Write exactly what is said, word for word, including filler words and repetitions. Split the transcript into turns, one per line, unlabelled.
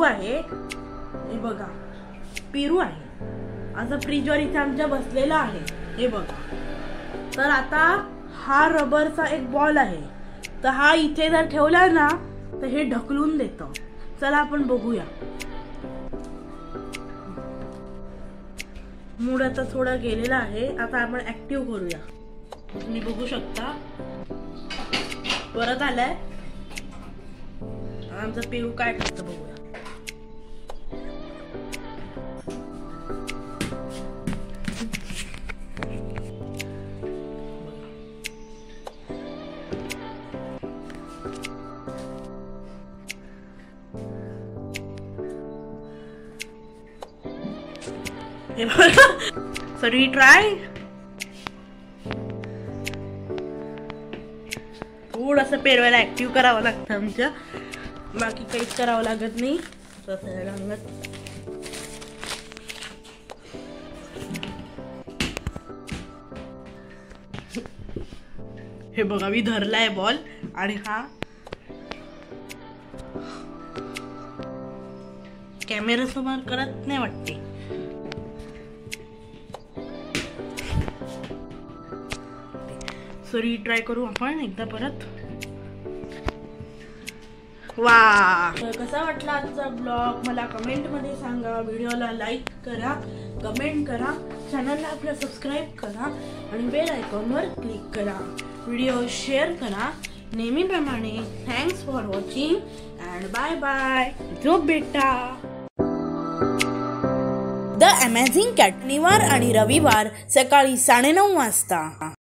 आहे, हे बघा पेरू आहे. असं फ्रीजवर इथे आमच्या बसलेला आहे, हे बघा. तर आता हा रबरचा एक बॉल आहे, तर हा इथे जर ठेवला ना तर हे ढकलून देतं. चला आपण बघूया. मूड आता थोडा गेलेला आहे. आता आपण ऍक्टिव्ह करूया. तुम्ही बघू शकता परत आलाय. आमचं पेरू काय करतं बघूया. So do you try? थोडंसं पेरवायला ऍक्टिव्ह करावं लागतं आमच्या, बाकी काहीच करावं लागत नाही. हे बघा मी धरलाय बॉल आणि हा कॅमेरा समोर करत नाही वाटते. सॉरी ट्राय करू आपण एकदा परत. वा, कसा वाटला आजचा ब्लॉग मला कमेंट मध्ये सांगा. व्हिडिओला लाईक करा, कमेंट करा, चॅनलला आपल्या सबस्क्राईब करा आणि बेल आयकॉनवर क्लिक करा. व्हिडिओ शेअर करा नेहमीप्रमाणे. Thanks for watching and bye bye. झोप बेटा. द अमेझिंग कॅट शनिवार आणि रविवार सकाळी साडेनऊ वाजता.